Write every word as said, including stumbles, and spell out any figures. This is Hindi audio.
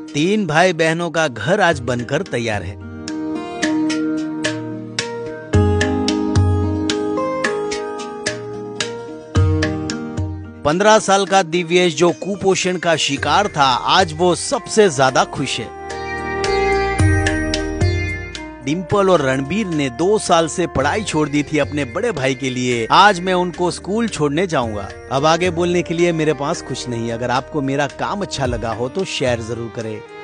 तीन भाई बहनों का घर आज बनकर तैयार है। पंद्रह साल का दिव्येश जो कुपोषण का शिकार था, आज वो सबसे ज्यादा खुश है। डिंपल और रणबीर ने दो साल से पढ़ाई छोड़ दी थी अपने बड़े भाई के लिए। आज मैं उनको स्कूल छोड़ने जाऊंगा। अब आगे बोलने के लिए मेरे पास कुछ नहीं। अगर आपको मेरा काम अच्छा लगा हो तो शेयर जरूर करें।